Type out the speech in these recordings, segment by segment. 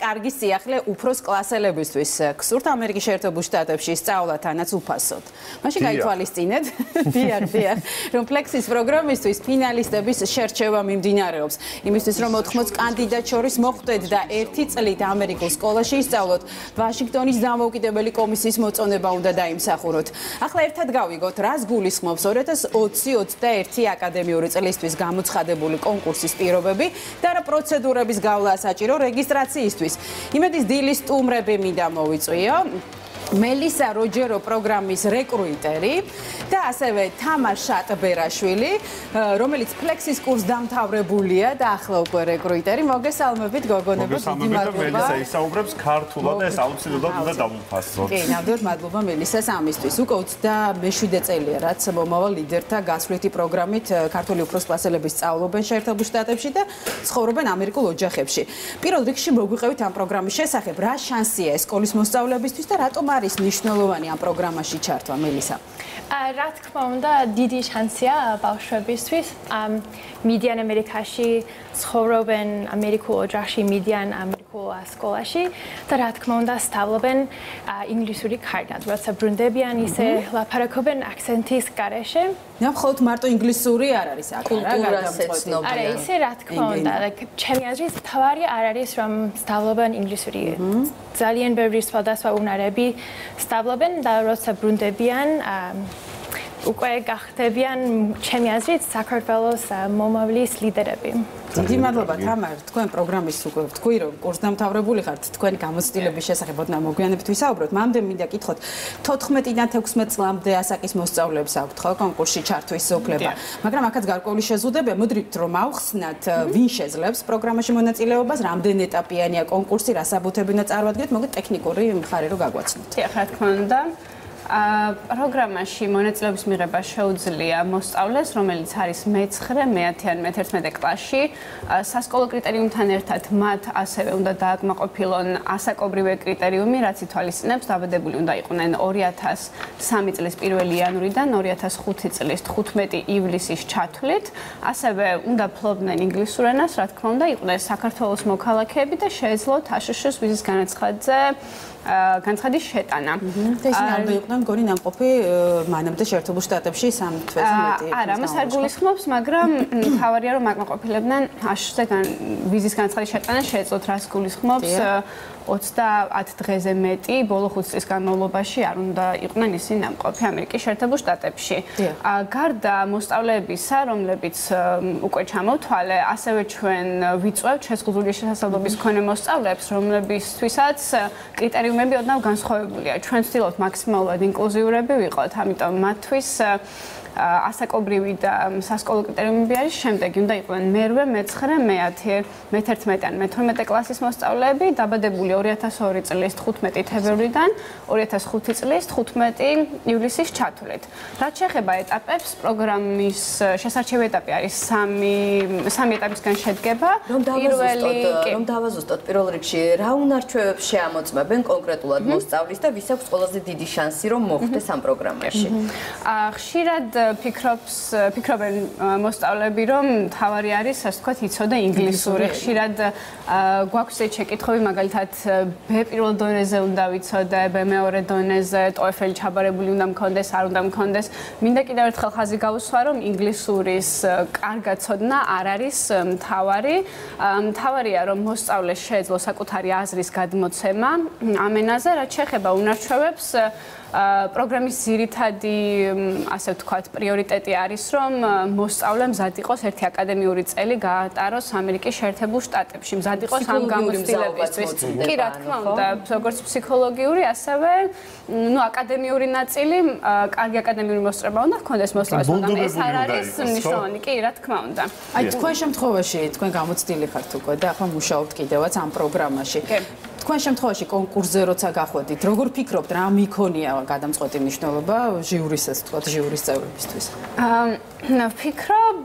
კარგი სიახლე უფროს კლასელებისთვის. გსურთ ამერიკის შეერთებულ შტატებში სწავლა თანაც უფასოდ. მაშინ გაითვალისწინეთ, დიახ, რომ ფლექსის პროგრამისთვის ფინალისტების შერჩევა მიმდინარეობს. იმისთვის რომ 80 კანდიდატ შორის მოხვდეთ და 1 წლით ამერიკულ სკოლაში ისწავლოთ, ვაშინგტონის დამოუკიდებელი კომისიის მოწონება უნდა დაიმსახუროთ. ახლა ერთად გავიგოთ, რას გულისხმობს 2020-21 აკადემიური წლისთვის გამოცხადებული კონკურსის პირობები და რა პროცედურების გავლა საჭირო რეგისტრაციისთვის. იმედის დილის სტუმრები მინდა მოვიწვიო. მელისა როჯერო პროგრამის რეკრუიტერი და ასევე თამარ შატბერაშვილი, რომელიც ფლექსის კურსს დამთავრებულია და ახლა უკვე რეკრუიტერი. მოგესალმებით გოგონებო, დიდი მადლობა. მელისა ისაუბრებს ქართულად და ეს აუცილებლად უნდა დავუფასოთ. კი, ნამდვილად მადლობა მელისას ამისთვის. უკვე 27 წელია, რაც მომავალ ლიდერთა გასვლითი პროგრამით ქართული უფროს კლასელების სწავლობენ შეერთებულ შტატებში და ცხოვრობენ ამერიკულ ოჯახებში. პირველ რიგში მოგვიყევით ამ პროგრამის შესახებ, რა შანსია ეს სკოლის მოსწავლეებისთვის და რატომ არის მნიშვნელოვანი ამ პროგრამაში ჩართვა, მელისა? რა თქმა უნდა, დიდი შანსია ბავშვებისთვის. მიდიან ამერიკაში, ცხოვრობენ ამერიკულ ოჯახში, მიდიან ამერიკულ სკოლაში და რა თქმა უნდა, სწავლობენ ინგლისური კარგად. როცა ბრუნდებიან, ისე ლაპარაკობენ აქცენტის გარეშე. მხოლოდ მარტო ინგლისური არ არის აქ, არა, ისე რა თქმა უნდა, ჩემი აზრით, თავარი არ არის რომ სწავლობენ ინგლისური. ძალიან ბევრი სხვადასხვა უნარები სწავლობენ და როცა ბრუნდებიან უკვე გახდებიან ჩემი აზრით საქართველოს მომავლის ლიდერები. დიდი მადლობა თამარ, თქვენ პროგრამის უკვე თქვი რომ კურსდამთავრებული ხართ, თქვენი გამოცდილების შესახებ ოდნავ მოგვიანებით ვისაუბროთ. მამდე მინდა გითხოთ 14-დან 16 წლამდე ასაკის მოსწავლეებს აქვთ ხო კონკურსში ჩართვის უფლება. მაგრამ აქაც გარკვეული შეზღუდვებია. მოდრით რომ ავხსნათ ვინ შეძლებს პროგრამაში მონაწილეობას, რამდენი ეტაპიანია კონკურსი, რა საბუთები უნდა წარმოადგინოთ, მოგეთ ტექნიკური მხარე რო გაგვაცნოთ. დიახ, რა თქმა უნდა. პროგრამაში მონაწილეობის მიღება შეუძლია მოსწავლეს, რომელიც არის მე-9, მე-10 ან მე-11 კლასში. სასკოლო კრიტერიუმთან ერთად მათ ასევე უნდა დააკმაყოფილონ ასაკობრივი კრიტერიუმი, რაც ითვალისწინებს დაბადებული უნდა იყვნენ 2003 წლის 1 იანვრიდან 2005 წლის 15 ივლისის ჩათვლით. ასევე უნდა ფლობდნენ ინგლისურ ენას, რა თქმა უნდა, იყვნენ საქართველოს მოქალაქეები და შეეძლოთ აშშ-ს ვიზის განცხადის შეტანა. ეს არ იყვნენ მგონი ნამყოფი მანამდე შეერთებულ შტატებში 3 თვეზე მეტი. არა, მას არ გულისხმობს, მაგრამ თავარია რომ აკმაყოფილებდნენ აშშ-ზე ვიზის განცხადის შეტანა შეეძლოთ, რას გულისხმობს 30 დღეზე მეტი ბოლო 5 წლის განმავლობაში არ უნდა იყვნენ ისინი ნამყოფი ამერიკის შეერთებულ შტატებში. გარდა მოსწავლეებისა, რომლებიც უკვე ჩამოვთვალე, ასევე ჩვენ ვიწვევთ შეზღუდული შესაძლებლობის მქონე მოსწავლეებს, რომლებისთვისაც კრიტერიუმები ოდნავ განსხვავებულია. ჩვენ ვცდილობთ მაქსიმალურად ინკლუზიურები ვიყოთ, ამიტომ მათთვის ასაკობრივი და სასკოლო კრიტერიუმები არის შემდეგი. უნდა იყვნენ მე-8, მე-9, მე-10, მე-11 ან მე-12 კლასის მოსწავლეები, დაბადებული 2002 წლის 15 თებერვლიდან 2005 წლის 15 ივლისის ჩათვლით. რაც შეეხება ეტაპებს, პროგრამის შესარჩევი ეტაპი არის 3 ეტაპისგან შედგება. რომ დავაზუსტოთ პირველ რიგში, რა უნარჩვევებს შეამოწმებენ კონკრეტულად მოსწავლის და ვის აქვს ყველაზე დიდი შანსი რომ მოხვდეს ამ პროგრამაში? ხშირად ფიქრობენ მოსწავლეები, რომ თავარი არის, ასე ვთქვათ, იცოდა ინგლისური. ხშირად გვაქვს ეს შეკითხვები, მაგალითად, B პირველ დონეზე უნდა ვიცოდე, B მეორე დონეზე, TOEFL ჩაბარებული უნდა მქონდეს, არ უნდა მქონდეს. მინდა კიდევ ერთხელ ხაზი გავუსვა, რომ ინგლისურის კარგად ცოდნა არ არის მთავარი. მთავარია, რომ მოსწავლეს შეეძლო საკუთარი აზრის გადმოცემა ამ ენაზე, რაც შეეხება უნარჩვევებს. პროგრამის ძირითადი, ასე ვთქვათ, პრიორიტეტი არის, რომ მოსწავლე მზად იყოს ერთი აკადემიური წელი გაატაროს ამერიკის შეერთებულ შტატებში. მზად იყოს ამ გამოცდილებისთვის. კი, რა თქმა უნდა, როგორც ფსიქოლოგიური, ასევე აკადემიური ნაწილი, კარგი აკადემიური მოსწრება უნდა ჰქონდეს მოსწავლეს, მაგრამ ეს არ არის მნიშვნელოვანი. კი, რა თქმა უნდა. აი, თქვენ შემთხვევაში, თქვენ გამოცდილი ხართ უკვე და ახლა მუშაობთ კიდევაც ამ პროგრამაში. თქვენ შემთხვევაში კონკურსზე როცა გახვედით, როგორ ფიქრობთ, რა მიქონია გადამწყვეტი მნიშვნელობა ჟიურისაც, თქვათ, ჟიურის წევრებისთვის? ვფიქრობ,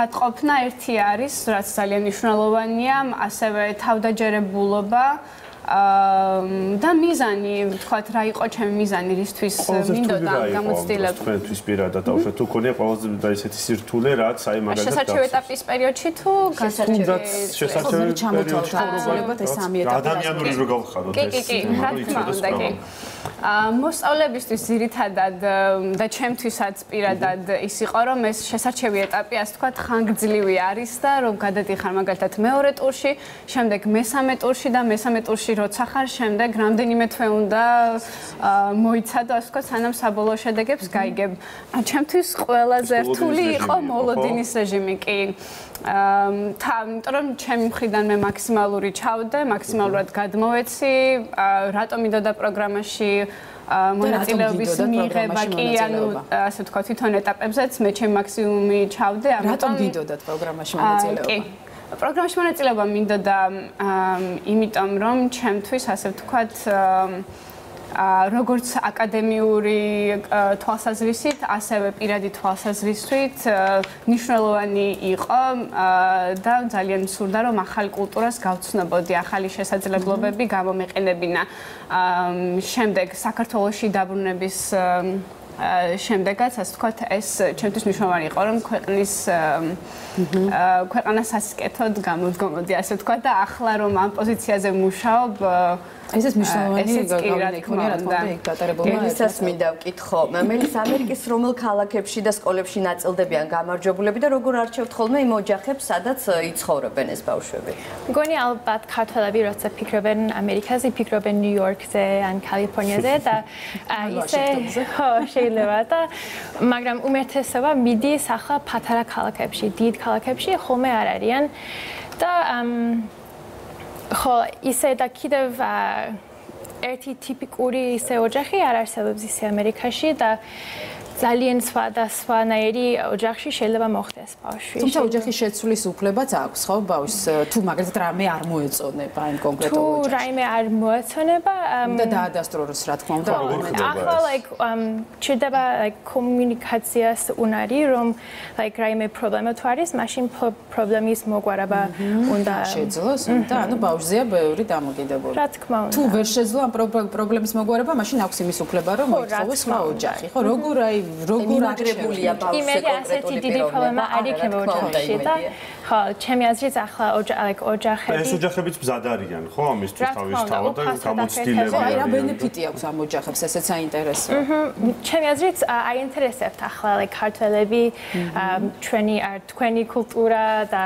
მზადყოფნა ერთი არის, რაც ძალიან მნიშვნელოვანია, ასევე თავდაჯერებულობა და მიზანი, ვთქვათ, რა იყო ჩემი მიზანი, რისთვის მინდოდა გამოცდილება. თქვენთვის პირადად დავუშვათ, თუ ქონია ყველაზე და ისეთი სირთულე, რაც აი მაგალითად შესაჩევი ეტაპის პერიოდში თუ შესაჩევი ჩამოთავთ აუცილებლად ეს სამი ეტაპი ადამიანური რო გავხადოთ ეს. კი, რა თქმა უნდა, კი. მოსწავლებისთვის ძირითადად და ჩემთვისაც პირადად ის იყო, რომ ეს შესაჩევი ეტაპი, ასე ვთქვათ, ხანგრძლივი არის და რომ გადადიხარ მაგალითად მეორე ტურში, შემდეგ მესამე ტურში და მესამე ტურში როცა ხარ, შემდეგ რამდენიმე თვე უნდა მოიცადო, ასე ვთქვათ, სანამ საბოლოო შედეგებს გაიგებ. ჩემთვის ყველაზე რთული იყო მოლოდინის რეჟიმი, კი. იმიტომ რომ ჩემი მხრიდან მე მაქსიმალური ჩავდე, მაქსიმალურად გადმოვეცი, რატომ მინდოდა პროგრამაში მონაწილეობის მიღება, კი, ანუ ასე ვთქვათ, თვითონ ეტაპებზეც მე ჩემი მაქსიმუმი ჩავდე, რატომ გინდოდათ პროგრამაში მონაწილეობა? კი. პროგრამაში მონაწილეობა მინდოდა იმიტომ რომ ჩემთვის ასე ვთქვათ როგორც აკადემიური თვალსაზრისით, ასევე პირადი თვალსაზრისით მნიშვნელოვანი იყო და ძალიან მსურდა რომ ახალ კულტურას გავცნობოდი, ახალი შესაძლებლობები გამომეყენებინა. შემდეგ საქართველოში დაბრუნების შემდეგაც, ასე ვთქვათ, ეს ჩემთვის მნიშვნელოვანი იყო, რომ ქვეყანას ასიკეთოდ გამოდგომოდი, ასე ვთქვათ, და ახლა რომ ამ პოზიციაზე მუშაობ, ესეც მნიშვნელოვანი გავლენა რა თქმა უნდა გატარებულმა ერთად მინდა ვკითხო მამელის ამერიკის რომელ ქალაქებში და სკოლებში ნაწილდებიან გამარჯვებულები და როგორ არჩევთ ხოლმე იმ ოჯახებს სადაც იცხოვრობენ ეს ბავშვები მგონი ალბათ ქართველები როცა ფიქრობენ ამერიკაზე ფიქრობენ ნიუ-იორკზე ან კალიფორნიაზე და ისე შეიძლება და მაგრამ უმეტესობა მიდის ახლა პატარა ქალაქებში დიდ ქალაქებში ხოლმე არ არიან და ხო, ისე და კიდევ ერთი ტიპიკური ისე ოჯახი არ არსებობს ისე ამერიკაში და ძალიან სხვადასხვანაირი ოჯახში შეიძლება მოხდეს ბავშვი. თუმცა ოჯახის შეცვლის უფლებაც აქვს, ხო, ბავშვს თუ მაგალითად რამე არ მოეწონება იმ კონკრეტულ ოჯახში. თუ რაიმე არ მოეწონება და დაადასტუროს რა თქმა უნდა. ახლა ჭირდება კომუნიკაციას უნარი, რომ რაიმე პრობლემა თუ არის, მაშინ პრობლემის მოგვარება უნდა შეძლოს და ანუ ბავშვზეა ბევრი დამოკიდებული. რა თქმა უნდა. თუ ვერ შეძლო ამ პრობლემის მოგვარება, მაშინ აქვს იმის უფლება, რომ მოითხოვოს სხვა ოჯახი, ხო, როგორ იმაგრებულია ბავშვზე კონკრეტული დიდი პრობლემა არ იქნება ოჯახში და ხო, ჩემი აზრით ახლა ოჯახები ეს ოჯახებიც მზად არიან, ხო, ამისთვის თავისთავად და გამოცდილები არიან. რა ბენეფიტი აქვს ამ ოჯახებს, ესეც საინტერესოა. ჩემი აზრით აინტერესებთ ახლა ქართველები, თქვენი კულტურა და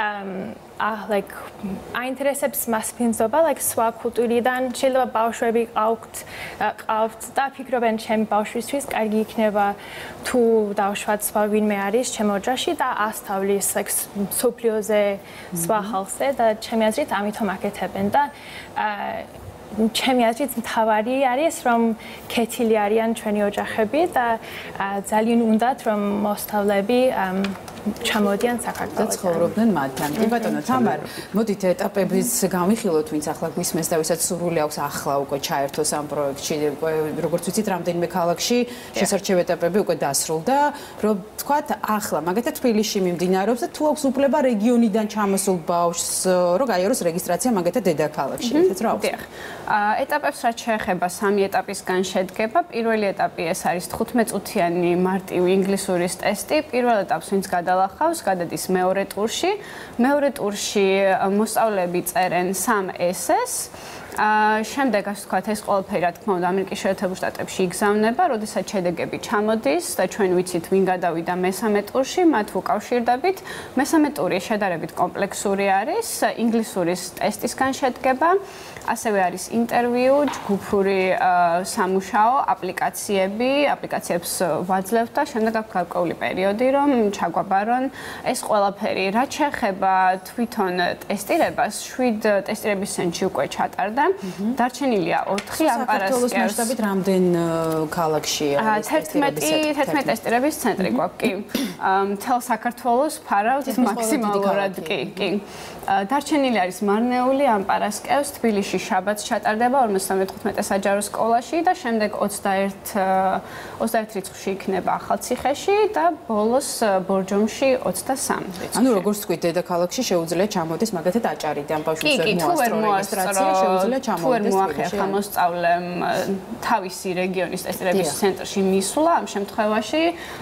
აინტერესებს მასპინძობა სხვა კულტურიდან შეიძლება ბავშვები ყავთ და ფიქრობენ ჩემი ბავშვისთვის კარგი იქნება თუ დავშვათ სხვა ვინმე არის ჩემ ოჯახში და ასწავლის სოფლიოზე სხვა ხალხზე და ჩემი აზრით ამიტომ აკეთებენ და ჩემი აზრით მთავარი არის რომ კეთილი არიან ჩვენი ოჯახები და ძალიან უნდათ რომ მოსწავლეები ჩამოდიან საქართველოში. ცხოვრობდნენ მათთან. კი ბატონო, თამარ, მოდით ეტაპების გამიხილოთ, ვინც ახლა გვისმენს და ვისაც სურვილი აქვს ახლა უკვე ჩაერთოს ამ პროექტში. როგორც ვიცით, რამდენიმე ქალაქში შესარჩევი ეტაპები უკვე დასრულდა. რომ თქვათ, ახლა მაგალითად თბილისში მიმდინარეობს და თუ აქვს უფლება რეგიონიდან ჩამოსულ ბავშვს რომ გაიაროს რეგისტრაცია მაგალითად დედაქალაქში. ესეც რა აქვს? ეტაპებს რაც შეეხება 3 ეტაპისგან შედგება. პირველი ეტაპი ეს არის 15 წუთიანი მარტივი ინგლისურის ტესტი. პირველ ეტაპს ვინც გადალახავს, გადადის მეორე ტურში. მეორე ტურში მოსწავლეები წერენ 3 ესეს. შემდეგ ასე ვთქვათ, ეს ყველაფერი რა თქმა უნდა ამერიკის შეერთებულ შტატებში იგზავნება, როდესაც შედეგები ჩამოდის და ჩვენ ვიცით ვინ გადავიდა მესამე ტურში, მათ უკავშირდებით. მესამე ტური შედარებით კომპლექსური არის, ინგლისურის ტესტისგან შედგება. ასევე არის ინტერვიუ, ჯგუფური სამუშაო, აპლიკაციებს ვაძლევთ და შემდეგ აქვს გარკვეული პერიოდი, რომ ჩაგვაბარონ ეს ყველაფერი. რაც შეეხება თვითონ ტესტირებას, 7 ტესტირების ცენტრში უკვე ჩატარდა. დარჩენილია 4 ამ პარასკევს. მასშტაბით რამდენ ქალაქშია ეს ტესტირების 11 ტესტირების ცენტრი გვაქვს, კი. მთელ საქართველოს ფარავთ მაქსიმალურად, კი. დარჩენილი არის მარნეული ამ პარასკევს თბილისში შაბათს ჩატარდება 55 საჯარო სკოლაში და შემდეგ 21 რიცხვში იქნება ახალციხეში და ბოლოს ბორჯომში 23 რიცხვში. ანუ როგორც თქვით, დედაქალაქში შეუძლია ჩამოდეს მაგათად აჭარიდან ბავშვებს ვერ მოასწრო რეგისტრაცია, შეუძლია ჩამოვიდეს თბილისში. მოახერხა მოსწავლემ თავისი რეგიონის ტესტირების ცენტრში მისვლა, ამ შემთხვევაში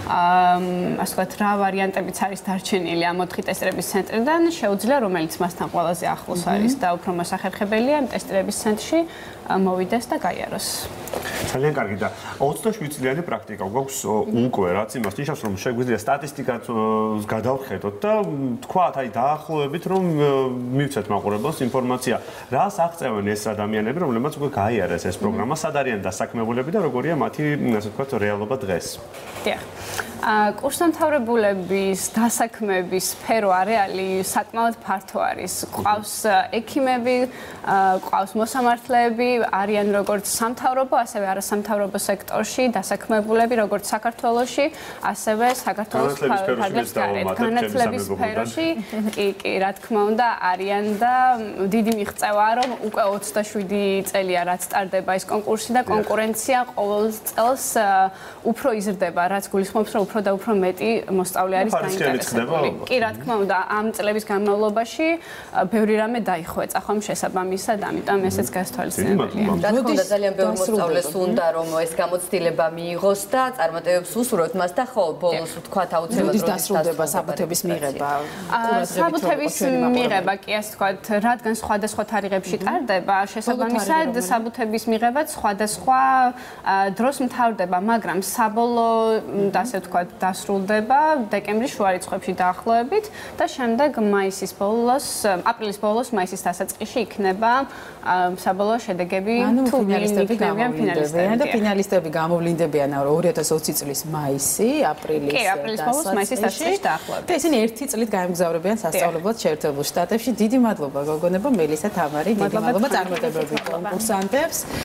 ასე ვთქვათ, რა ვარიანტებიც არის დარჩენილი ამ 4 ტესტირების ცენტრიდან, შეუძლია რომელიც მასთან ყველაზე ახლოს არის და უფრო მოსახერხებელია ამ ტესტირების ცენტრში მოვიდეს და გაიაროს. ძალიან კარგი და 27 წლიანი პრაქტიკა გვაქვს უკვე, რაც იმას ნიშნავს, რომ შეგვიძლია სტატისტიკაც გადავხედოთ და თქვათ, აი დაახლოებით რომ მივცეთ მაყურებელს ინფორმაცია, რას აღწევენ ეს ადამიანები, რომლებმაც უკვე გაიარეს ეს პროგრამა, სად არიან დასაქმებულები და როგორია მათი, ასე ვთქვათ, რეალობა დღეს. დიახ. კურსდამთავრებულების დასაქმების სფერო არეალი საკმაოდ ფართო არის. ყავს ექიმები, ყავს მოსამართლეები, არიან როგორც სამთავრობო, ასევე არასამთავრობო სექტორში დასაქმებულები, როგორც საქართველოში, ასევე საქართველოს ფარგლებს გარეთ. განათლების სფეროში, კი, რა თქმა უნდა, არიან და დიდი მიღწევაა, რომ უკვე 27 წელია რაც სტარდება ეს კონკურსი და კონკურენცია ყოველ წელს უფრო იზრდება, რაც გულისხმობს, რომ უფრო და უფრო მეტი მოსწავლე არის დაინტერესებული. კი, რა თქმა უნდა, ამ წლების განმავლობაში ბევრი რამე დაიხვეწა ხომ შესაბამისად, ამიტომ ესეც გასათვალისწინებელია. რა თქმა უნდა, ძალიან ბევრი მოსწავლეს უნდა, რომ ეს გამოცდილება მიიღოს და წარმატებებს უსურვოთ მას და ხო, ბოლოს ვთქვათ, აუცილებლად დასრულდება საბუთების მიღება. საბუთების მიღება, კი ასე ვთქვათ, რადგან სხვადასხვა თარიღებში ტარდება, შესაბამისად საბუთების მიღებაც სხვადასხვა დროს მთავრდება, მაგრამ საბოლოო ასე ვთქვათ, დასრულდება დეკემბრის შუა რიცხვებში დაახლოებით და შემდეგ მაისის ბოლოს, აპრილის ბოლოს, მაისის დასაწყისში იქნება საბოლოო შედეგები თუ იქნებიან ფინალისტები. და ფინალისტები გამოვლინდებიან 2020 წლის მაისი, აპრილის კი, აპრილის ბოლოს, მაისის დასაწყისში დაახლოებით. და ისინი ერთი წლით გაემგზავრებიან სასწავლებლად შეერთებულ შტატებში. დიდი მადლობა გოგონებო, მელისა, თამარი, დიდი მადლობა წარმატებებით კონკურსანტებს.